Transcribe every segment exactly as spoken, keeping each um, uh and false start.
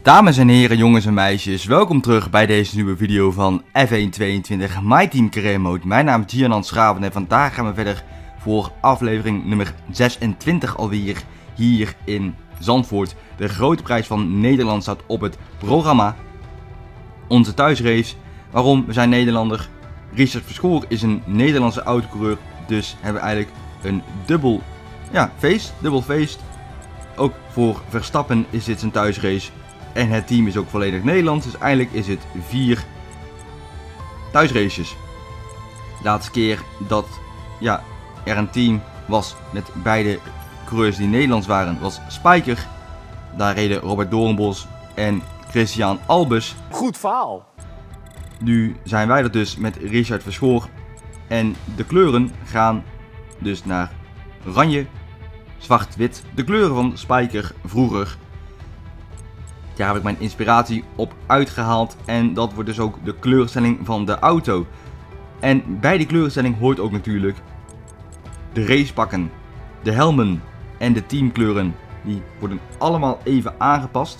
Dames en heren, jongens en meisjes, welkom terug bij deze nieuwe video van F één tweeëntwintig My Team Career Mode. Mijn naam is Giannan Schraven en vandaag gaan we verder voor aflevering nummer zesentwintig alweer hier in Zandvoort. De grote prijs van Nederland staat op het programma. Onze thuisrace. Waarom? We zijn Nederlander. Richard Verschoor is een Nederlandse autocoureur, dus hebben we eigenlijk een dubbel ja, feest, dubbel feest. Ook voor Verstappen is dit zijn thuisrace. En het team is ook volledig Nederlands, dus eigenlijk is het vier thuisraces. De laatste keer dat ja, er een team was met beide coureurs die Nederlands waren, was Spijker. Daar reden Robert Doornbos en Christian Albers. Goed verhaal. Nu zijn wij er dus met Richard Verschoor. En de kleuren gaan dus naar oranje, zwart-wit. De kleuren van Spijker vroeger. Daar heb ik mijn inspiratie op uitgehaald en dat wordt dus ook de kleurstelling van de auto. En bij die kleurstelling hoort ook natuurlijk de racepakken, de helmen en de teamkleuren. Die worden allemaal even aangepast.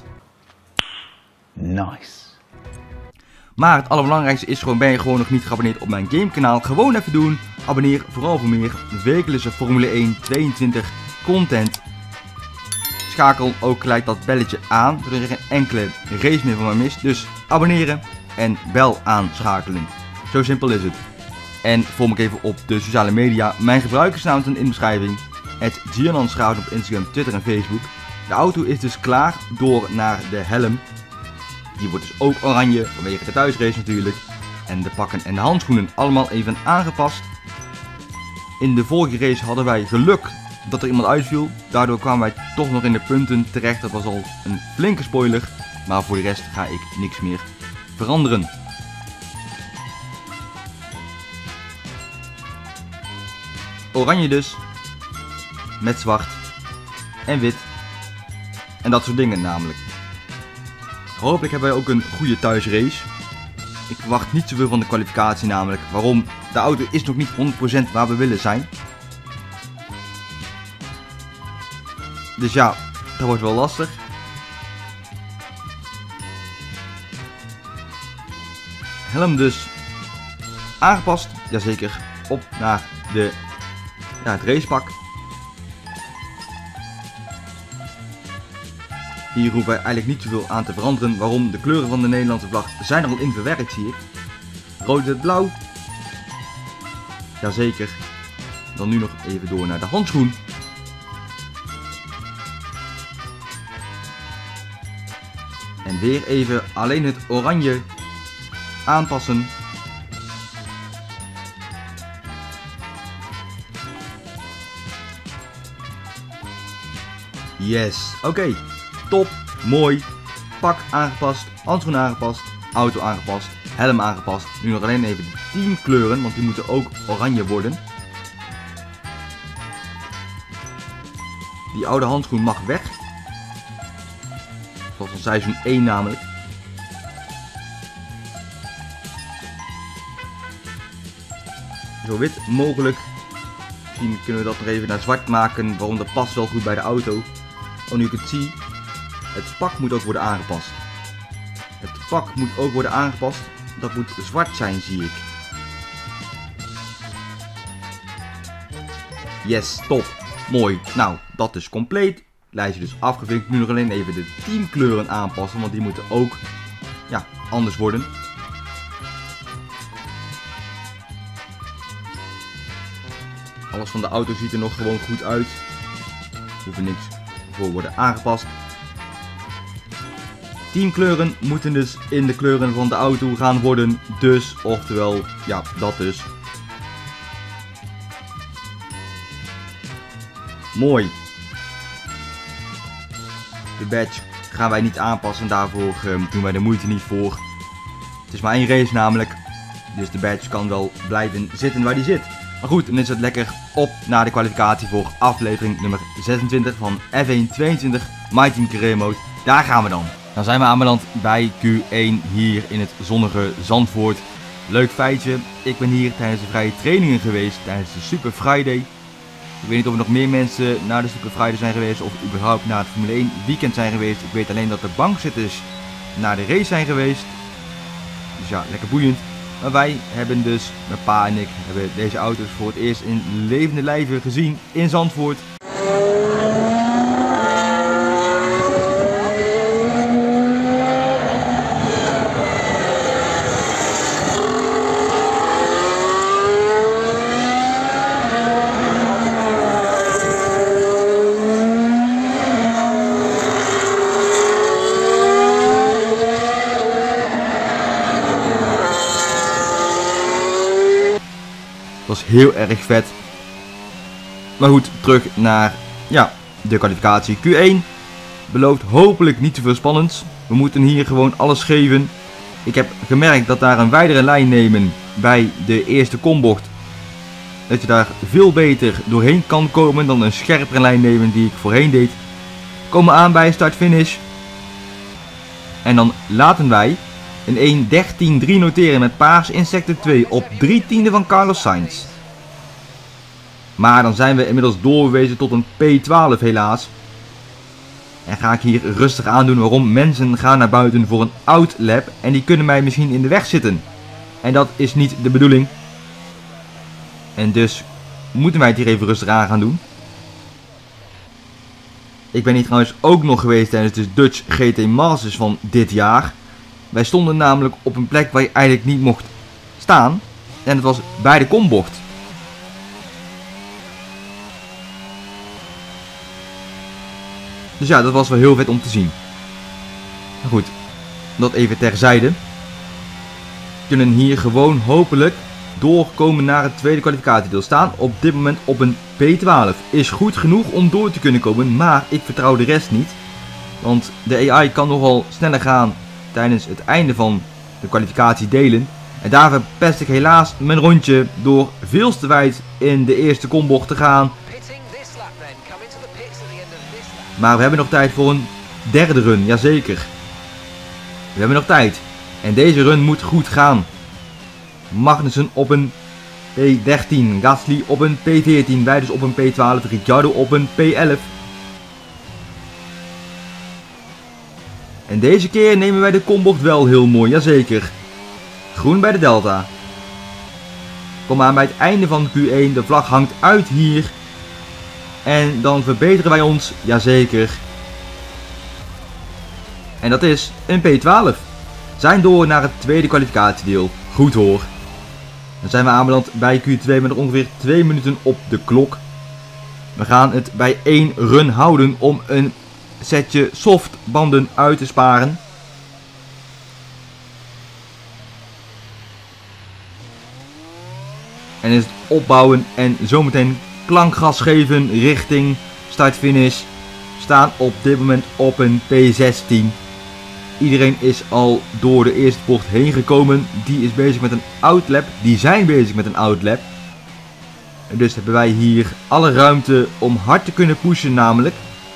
Nice. Maar het allerbelangrijkste is gewoon, ben je gewoon nog niet geabonneerd op mijn gamekanaal, gewoon even doen. Abonneer vooral voor meer wekelijkse Formule één tweeëntwintig content. Schakel ook gelijk dat belletje aan, zodat je geen enkele race meer van mij mist. Dus abonneren en bel aanschakelen. Zo simpel is het. En volg me even op de sociale media. Mijn gebruikersnaam staat in de beschrijving. Het Giannan Schraven op Instagram, Twitter en Facebook. De auto is dus klaar door naar de helm. Die wordt dus ook oranje, vanwege de thuisrace natuurlijk. En de pakken en de handschoenen allemaal even aangepast. In de vorige race hadden wij geluk dat er iemand uitviel. Daardoor kwamen wij toch nog in de punten terecht. Dat was al een flinke spoiler. Maar voor de rest ga ik niks meer veranderen. Oranje dus. Met zwart. En wit. En dat soort dingen namelijk. Hopelijk hebben wij ook een goede thuisrace. Ik verwacht niet zoveel van de kwalificatie namelijk. Waarom? De auto is nog niet honderd procent waar we willen zijn. Dus ja, dat wordt wel lastig. Helm dus aangepast. Jazeker. Op naar de, ja, het racepak. Hier hoeven wij eigenlijk niet zoveel aan te veranderen. Waarom? De kleuren van de Nederlandse vlag zijn er al in verwerkt, zie ik. Rood, wit, blauw. Jazeker. Dan nu nog even door naar de handschoen. En weer even alleen het oranje aanpassen. Yes, oké. Okay. Top, mooi. Pak aangepast, handschoen aangepast, auto aangepast, helm aangepast. Nu nog alleen even de teamkleuren, want die moeten ook oranje worden. Die oude handschoen mag weg. Zoals van seizoen één namelijk. Zo wit mogelijk. Misschien kunnen we dat nog even naar zwart maken. Waarom, dat past wel goed bij de auto. Oh, nu ik het zie. Het pak moet ook worden aangepast. Het pak moet ook worden aangepast. Dat moet zwart zijn, zie ik. Yes, top. Mooi. Nou, dat is compleet. Lijstje dus afgevinkt. Nu nog alleen even de teamkleuren aanpassen. Want die moeten ook ja, anders worden. Alles van de auto ziet er nog gewoon goed uit. Hoeft er niks voor worden aangepast. Teamkleuren moeten dus in de kleuren van de auto gaan worden. Dus, oftewel, ja, dat dus. Mooi. De badge gaan wij niet aanpassen, daarvoor uh, doen wij de moeite niet voor. Het is maar één race namelijk, dus de badge kan wel blijven zitten waar die zit. Maar goed, dan is het lekker op naar de kwalificatie voor aflevering nummer zesentwintig van F één tweeëntwintig My Team Career Mode. Daar gaan we dan. Dan zijn we aanbeland bij Q één hier in het zonnige Zandvoort. Leuk feitje, ik ben hier tijdens de vrije trainingen geweest, tijdens de Super Friday. Ik weet niet of er nog meer mensen naar de Super Friday zijn geweest of überhaupt naar het Formule één weekend zijn geweest. Ik weet alleen dat de bankzitters naar de race zijn geweest. Dus ja, lekker boeiend. Maar wij hebben dus, mijn pa en ik, hebben deze auto's voor het eerst in levende lijven gezien in Zandvoort. Dat was heel erg vet. Maar goed, terug naar ja, de kwalificatie. Q één belooft hopelijk niet te veel spannends. We moeten hier gewoon alles geven. Ik heb gemerkt dat daar een wijdere lijn nemen bij de eerste kombocht, dat je daar veel beter doorheen kan komen dan een scherpere lijn nemen die ik voorheen deed. Komen aan bij start-finish. En dan laten wij een één dertien drie noteren met paars in sector twee op drie tiende van Carlos Sainz. Maar dan zijn we inmiddels doorgewezen tot een P twaalf helaas. En ga ik hier rustig aandoen waarom mensen gaan naar buiten voor een outlap en die kunnen mij misschien in de weg zitten. En dat is niet de bedoeling. En dus moeten wij het hier even rustig aan gaan doen. Ik ben hier trouwens ook nog geweest tijdens de Dutch G T Masters van dit jaar. Wij stonden namelijk op een plek waar je eigenlijk niet mocht staan. En dat was bij de kombocht. Dus ja, dat was wel heel vet om te zien. Maar goed, dat even terzijde. We kunnen hier gewoon hopelijk doorkomen naar het tweede kwalificatiedeel. Staan op dit moment op een P twaalf. Is goed genoeg om door te kunnen komen, maar ik vertrouw de rest niet. Want de A I kan nogal sneller gaan tijdens het einde van de kwalificatiedelen. En daar verpest ik helaas mijn rondje door veel te wijd in de eerste kombocht te gaan. Maar we hebben nog tijd voor een derde run, jazeker. We hebben nog tijd. En deze run moet goed gaan. Magnussen op een P dertien, Gasly op een P veertien, wij dus op een P twaalf, Ricciardo op een P elf. En deze keer nemen wij de kombocht wel heel mooi, jazeker. Groen bij de Delta. Kom aan bij het einde van Q één, de vlag hangt uit hier. En dan verbeteren wij ons, jazeker. En dat is een P twaalf. Zijn door naar het tweede kwalificatiedeel. Goed hoor. Dan zijn we aanbeland bij Q twee met ongeveer twee minuten op de klok. We gaan het bij één run houden om een setje softbanden uit te sparen. En is het opbouwen en zometeen klankgas geven richting start-finish. Staan op dit moment op een P zestien. Iedereen is al door de eerste bocht heen gekomen. Die is bezig met een outlap. Die zijn bezig met een outlap. En dus hebben wij hier alle ruimte om hard te kunnen pushen namelijk.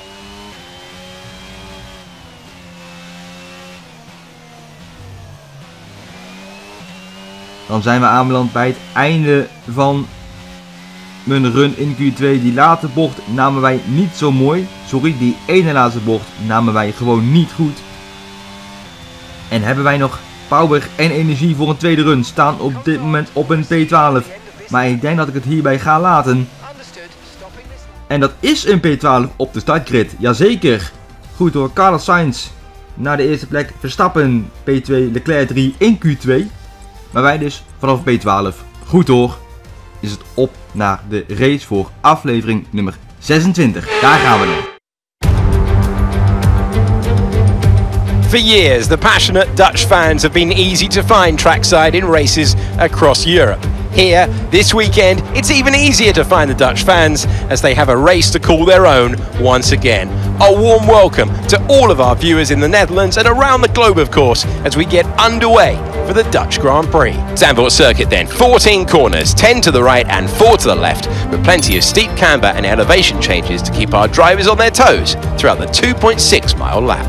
Dan zijn we aanbeland bij het einde van mijn run in Q twee. Die laatste bocht namen wij niet zo mooi. Sorry, die ene laatste bocht namen wij gewoon niet goed. En hebben wij nog power en energie voor een tweede run. Staan op dit moment op een P twaalf. Maar ik denk dat ik het hierbij ga laten. En dat is een P twaalf op de startgrid. Jazeker. Goed hoor, Carlos Sainz naar de eerste plek. Verstappen P twee, Leclerc drie in Q twee. Maar wij dus vanaf P twaalf. Goed hoor. Is het op naar de race voor aflevering nummer zesentwintig. Daar gaan we dan. For years, the passionate Dutch fans have been easy to find trackside in races across Europe. Here, this weekend, it's even easier to find the Dutch fans as they have a race to call their own once again. A warm welcome to all of our viewers in the Netherlands and around the globe, of course, as we get underway for the Dutch Grand Prix. Zandvoort circuit then, fourteen corners, ten to the right and four to the left, with plenty of steep camber and elevation changes to keep our drivers on their toes throughout the two point six mile lap.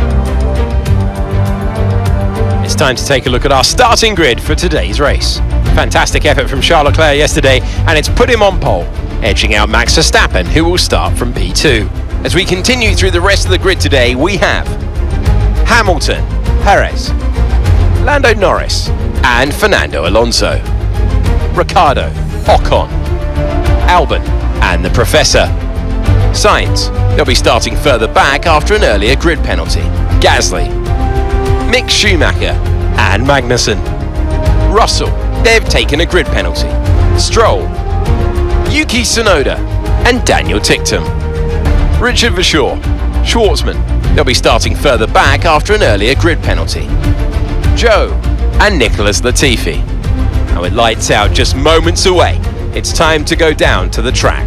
It's time to take a look at our starting grid for today's race. Fantastic effort from Charles Leclerc yesterday, and it's put him on pole, edging out Max Verstappen, who will start from P two. As we continue through the rest of the grid today, we have Hamilton, Perez, Lando Norris, and Fernando Alonso, Ricciardo, Ocon, Albon, and the Professor. Sainz, they'll be starting further back after an earlier grid penalty. Gasly, Mick Schumacher, and Magnussen. Russell, they've taken a grid penalty. Stroll, Yuki Tsunoda, and Daniel Ticktum. Richard Verschoor, Schwartzman, they'll be starting further back after an earlier grid penalty. Joe, and Nicholas Latifi. And with lights out just moments away, it's time to go down to the track.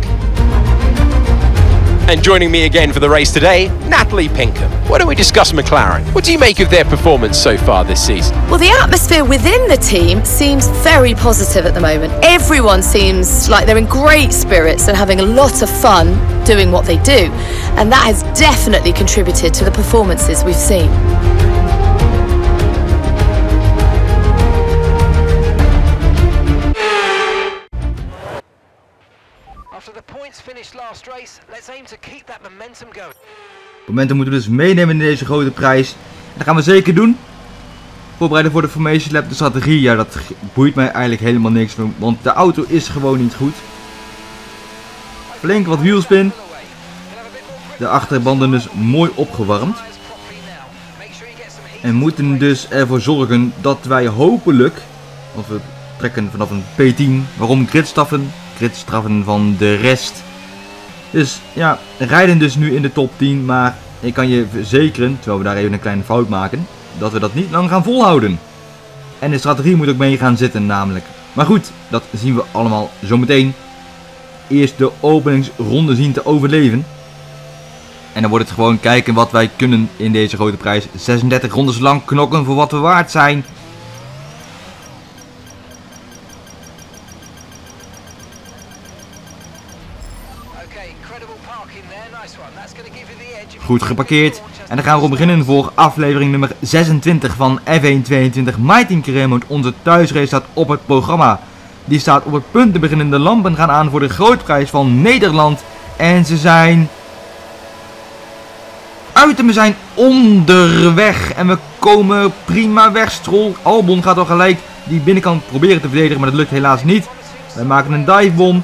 And joining me again for the race today, Natalie Pinkham. Why don't we discuss McLaren? What do you make of their performance so far this season? Well, the atmosphere within the team seems very positive at the moment. Everyone seems like they're in great spirits and having a lot of fun doing what they do. And that has definitely contributed to the performances we've seen. After the points finished last race, let's aim to keep that momentum going. Momentum moeten we dus meenemen in deze grote prijs. Dat gaan we zeker doen. Voorbereiden voor de Formation Lab. De strategie, ja, dat boeit mij eigenlijk helemaal niks. Want de auto is gewoon niet goed. Flink wat wielspin. De achterbanden dus mooi opgewarmd. En moeten dus ervoor zorgen dat wij hopelijk, want we trekken vanaf een P tien, waarom gridstraffen, gridstraffen van de rest. Dus ja, rijden dus nu in de top tien, maar ik kan je verzekeren, terwijl we daar even een kleine fout maken, dat we dat niet lang gaan volhouden. En de strategie moet ook mee gaan zitten namelijk. Maar goed, dat zien we allemaal zometeen. Eerst de openingsronde zien te overleven. En dan wordt het gewoon kijken wat wij kunnen in deze grote prijs. zesendertig rondes lang knokken voor wat we waard zijn. Goed geparkeerd. En dan gaan we op beginnen voor aflevering nummer zesentwintig van F één tweeëntwintig. My Team Career Mode, onze thuisrace, staat op het programma. Die staat op het punt te beginnen. De lampen gaan aan voor de grootprijs van Nederland. En ze zijn uit en we zijn onderweg. En we komen prima weg. Stroll, Albon gaat al gelijk die binnenkant proberen te verdedigen, maar dat lukt helaas niet. Wij maken een divebom.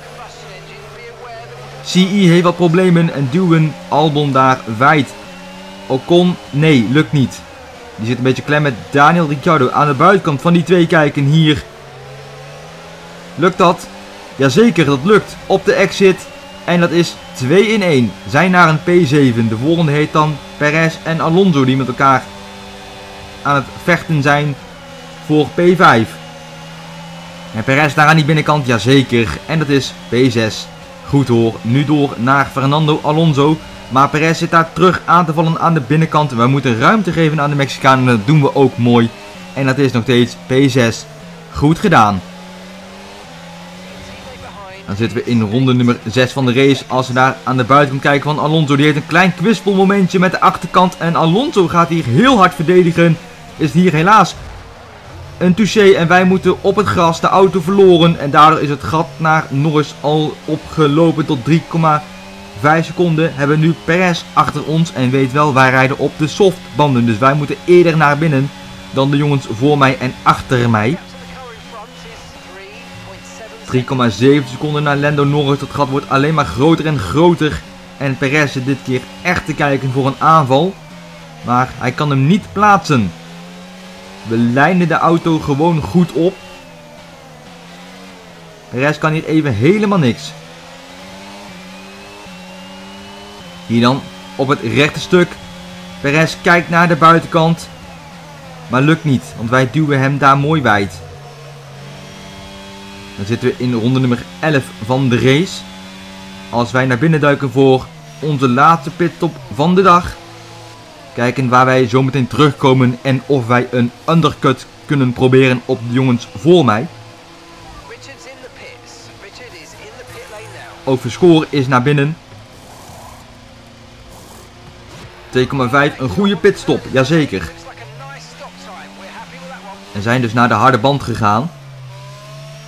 C I heeft wat problemen en duwen Albon daar wijd. Ocon, nee, lukt niet. Die zit een beetje klem met Daniel Ricciardo aan de buitenkant van die twee kijken hier. Lukt dat? Jazeker, dat lukt. Op de exit. En dat is twee in één. Zijn naar een P zeven. De volgende heet dan Perez en Alonso die met elkaar aan het vechten zijn voor P vijf. En Perez daar aan die binnenkant, jazeker. En dat is P zes. Goed hoor, nu door naar Fernando Alonso. Maar Perez zit daar terug aan te vallen aan de binnenkant. We moeten ruimte geven aan de Mexicaan en dat doen we ook mooi. En dat is nog steeds P zes. Goed gedaan. Dan zitten we in ronde nummer zes van de race. Als we daar aan de buitenkant kijken van Alonso. Die heeft een klein kwispelmomentje met de achterkant. En Alonso gaat hier heel hard verdedigen. Is hier helaas een touché. En wij moeten op het gras, de auto verloren. En daardoor is het gat naar Norris al opgelopen tot drie komma vijf seconden. Hebben nu Perez achter ons. En weet wel, wij rijden op de softbanden. Dus wij moeten eerder naar binnen dan de jongens voor mij en achter mij. drie komma zeven seconden naar Lando Norris. Dat gat wordt alleen maar groter en groter. En Perez zit dit keer echt te kijken voor een aanval. Maar hij kan hem niet plaatsen. We lijnen de auto gewoon goed op. Perez kan hier even helemaal niks. Hier dan op het rechte stuk. Perez kijkt naar de buitenkant. Maar lukt niet, want wij duwen hem daar mooi wijd. Dan zitten we in ronde nummer elf van de race. Als wij naar binnen duiken voor onze laatste pitstop van de dag. Kijken waar wij zo meteen terugkomen en of wij een undercut kunnen proberen op de jongens voor mij. Ook Verschoor is naar binnen. twee komma vijf, een goede pitstop, jazeker. En zijn dus naar de harde band gegaan.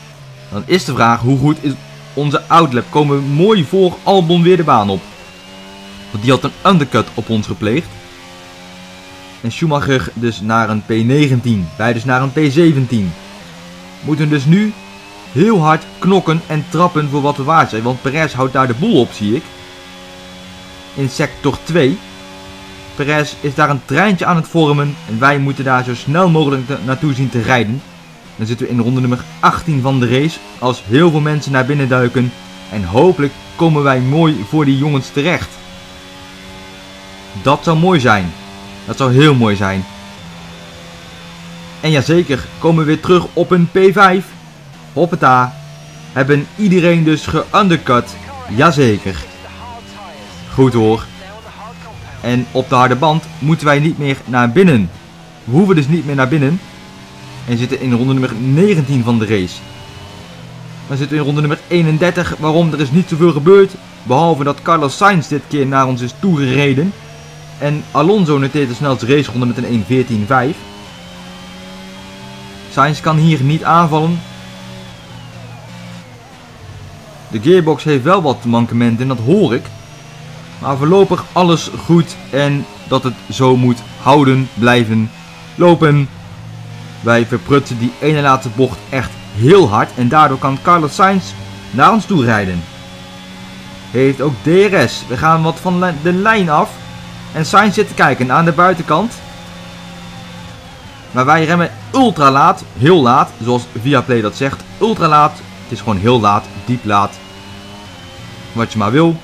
Dan is de vraag, hoe goed is onze outlap? Komen we mooi voor Albon weer de baan op. Want die had een undercut op ons gepleegd. En Schumacher dus naar een P negentien. Wij dus naar een P zeventien. Moeten dus nu heel hard knokken en trappen voor wat we waard zijn. Want Perez houdt daar de boel op, zie ik. In sector twee. Perez is daar een treintje aan het vormen. En wij moeten daar zo snel mogelijk naartoe zien te rijden. Dan zitten we in ronde nummer achttien van de race. Als heel veel mensen naar binnen duiken. En hopelijk komen wij mooi voor die jongens terecht. Dat zou mooi zijn. Dat zou heel mooi zijn. En jazeker, komen we weer terug op een P vijf. Hoppata. Hebben iedereen dus geundercut. Jazeker. Goed hoor. En op de harde band moeten wij niet meer naar binnen. We hoeven dus niet meer naar binnen. En zitten in ronde nummer negentien van de race. Dan zitten we in ronde nummer eenendertig. Waarom? Er is niet zoveel gebeurd. Behalve dat Carlos Sainz dit keer naar ons is toegereden. En Alonso noteert de snelste raceronde met een één veertien vijf. Sainz kan hier niet aanvallen. De gearbox heeft wel wat mankementen, dat hoor ik. Maar voorlopig alles goed en dat het zo moet houden, blijven lopen. Wij verprutsen die ene laatste bocht echt heel hard en daardoor kan Carlos Sainz naar ons toe rijden. Heeft ook D R S. We gaan wat van de lijn af. En Sainz zit te kijken aan de buitenkant. Maar wij remmen ultra laat, heel laat, zoals Viaplay dat zegt. Ultra laat, het is gewoon heel laat, diep laat. Wat je maar wil.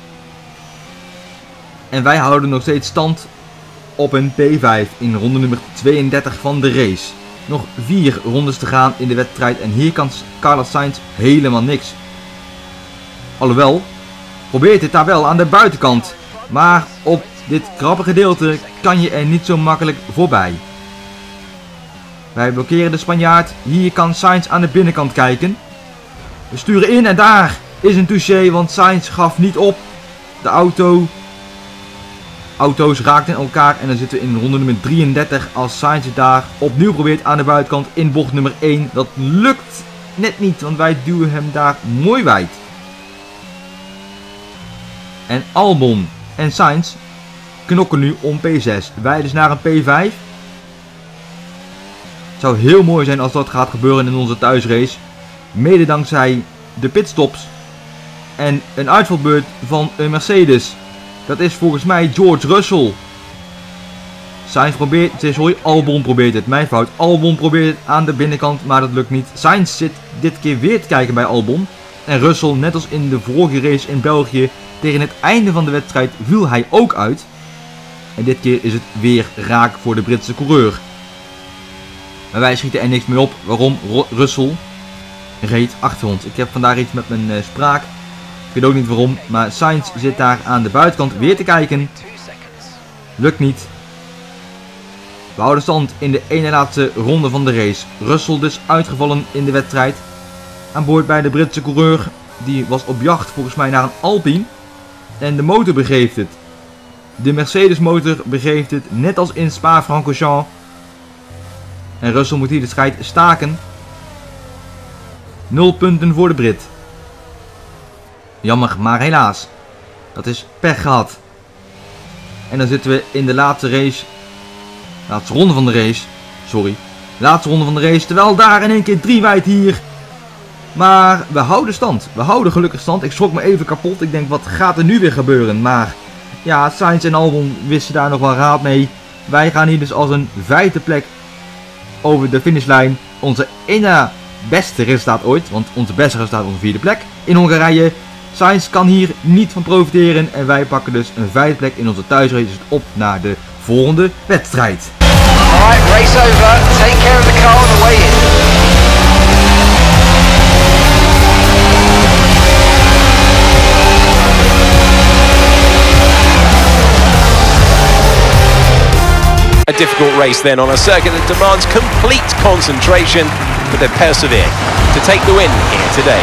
En wij houden nog steeds stand op een P vijf in ronde nummer tweeëndertig van de race. Nog vier rondes te gaan in de wedstrijd en hier kan Carlos Sainz helemaal niks. Alhoewel, probeert het daar wel aan de buitenkant. Maar op dit krappe gedeelte kan je er niet zo makkelijk voorbij. Wij blokkeren de Spanjaard. Hier kan Sainz aan de binnenkant kijken. We sturen in en daar is een touché, want Sainz gaf niet op. De auto. Auto's raakten elkaar en dan zitten we in ronde nummer drieëndertig als Sainz het daar opnieuw probeert aan de buitenkant in bocht nummer één. Dat lukt net niet, want wij duwen hem daar mooi wijd. En Albon en Sainz knokken nu om P zes. Wij dus naar een P vijf. Het zou heel mooi zijn als dat gaat gebeuren in onze thuisrace. Mede dankzij de pitstops en een uitvalbeurt van een Mercedes. Dat is volgens mij George Russell. Sainz probeert, sorry, Albon probeert het, mijn fout. Albon probeert het aan de binnenkant, maar dat lukt niet. Sainz zit dit keer weer te kijken bij Albon. En Russell, net als in de vorige race in België, tegen het einde van de wedstrijd viel hij ook uit. En dit keer is het weer raak voor de Britse coureur. Maar wij schieten er niks mee op. Waarom? Russell reed achter ons. Ik heb vandaag iets met mijn uh, spraak. Ik weet ook niet waarom. Maar Sainz zit daar aan de buitenkant weer te kijken. Lukt niet. We houden stand in de ene laatste ronde van de race. Russell dus uitgevallen in de wedstrijd. Aan boord bij de Britse coureur. Die was op jacht volgens mij naar een Alpine. En de motor begeeft het. De Mercedes motor begeeft het. Net als in Spa-Francorchamps. En Russell moet hier de strijd staken. Nul punten voor de Brit. Jammer, maar helaas. Dat is pech gehad. En dan zitten we in de laatste race. Laatste ronde van de race. Sorry. Laatste ronde van de race. Terwijl daar in één keer drie wijd hier. Maar we houden stand. We houden gelukkig stand. Ik schrok me even kapot. Ik denk, wat gaat er nu weer gebeuren? Maar ja, Sainz en Albon wisten daar nog wel raad mee. Wij gaan hier dus als een vijfde plek over de finishlijn. Onze ene beste resultaat ooit. Want onze beste resultaat onze vierde plek in Hongarije. Sainz kan hier niet van profiteren. En wij pakken dus een vijfde plek in onze thuisrace op naar de volgende wedstrijd. Alright, race over. Take care of the car on the way in. A difficult race then on a circuit that demands complete concentration, but they persevere to take the win here today.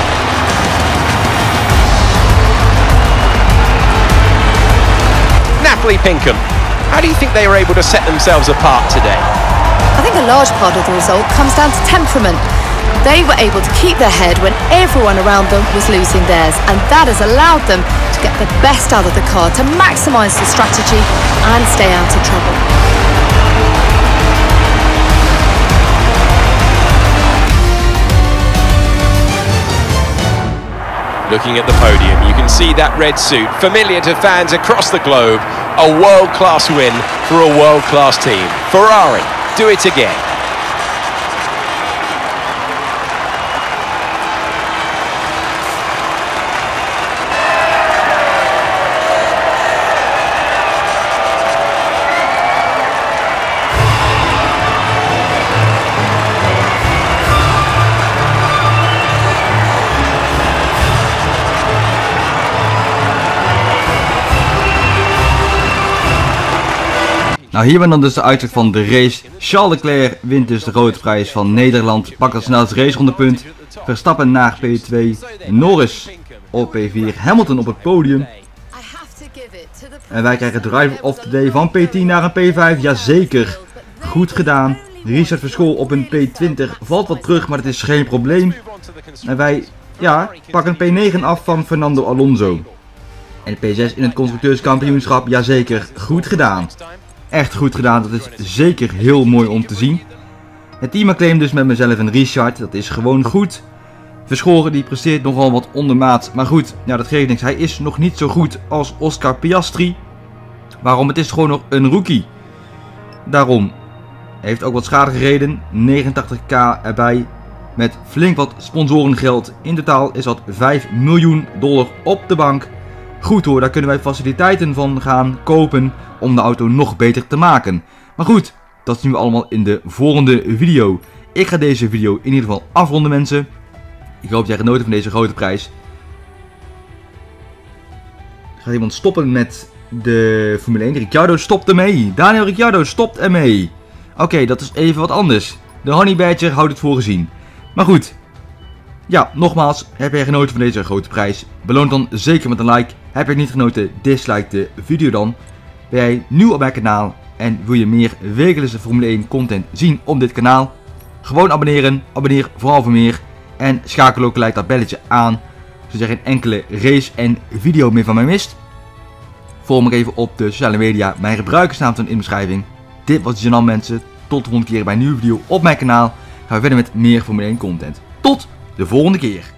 Napoli Pinkham, how do you think they were able to set themselves apart today? I think a large part of the result comes down to temperament. they were able to keep their head when everyone around them was losing theirs, and that has allowed them to get the best out of the car, to maximise the strategy and stay out of trouble. Looking at the podium, you can see that red suit, familiar to fans across the globe. A world-class win for a world-class team. Ferrari, do it again. Nou, hier ben dan dus de uitslag van de race. Charles Leclerc wint dus de grote prijs van Nederland. Pakt het snelste racerondepunt. Verstappen naar P twee. Norris op P vier. Hamilton op het podium. En wij krijgen Driver of the Day van P tien naar een P vijf. Jazeker. Goed gedaan. Richard Verschool op een P twintig. Valt wat terug, maar het is geen probleem. En wij, ja, pakken een P negen af van Fernando Alonso. En P zes in het constructeurskampioenschap. Jazeker. Goed gedaan. Echt goed gedaan, dat is zeker heel mooi om te zien. Het team acclaim dus met mezelf en Richard, dat is gewoon goed. Verschoren die presteert nogal wat ondermaat, maar goed, ja, dat geeft niks. Hij is nog niet zo goed als Oscar Piastri. Waarom? Het is gewoon nog een rookie. Daarom. Hij heeft ook wat schade gereden, negenentachtig k erbij. Met flink wat sponsorengeld. In totaal is dat vijf miljoen dollar op de bank. Goed hoor, daar kunnen wij faciliteiten van gaan kopen om de auto nog beter te maken. Maar goed, dat zien we allemaal in de volgende video. Ik ga deze video in ieder geval afronden, mensen. Ik hoop dat jij genoten van deze grote prijs. Gaat iemand stoppen met de Formule één? Ricciardo stopt ermee. Daniel Ricciardo stopt ermee. Oké, okay, dat is even wat anders. De Honey Badger houdt het voor gezien. Maar goed. Ja, nogmaals, heb jij genoten van deze grote prijs? Beloon dan zeker met een like. Heb je niet genoten? Dislike de video dan. Ben jij nieuw op mijn kanaal en wil je meer wekelijkse Formule één content zien op dit kanaal? Gewoon abonneren, abonneer vooral voor meer en schakel ook gelijk dat belletje aan, zodat je geen enkele race en video meer van mij mist. Volg me even op de sociale media, mijn gebruikersnaam staat in de beschrijving. Dit was het dan, mensen, tot de volgende keer bij een nieuwe video op mijn kanaal. Gaan we verder met meer Formule één content. Tot de volgende keer.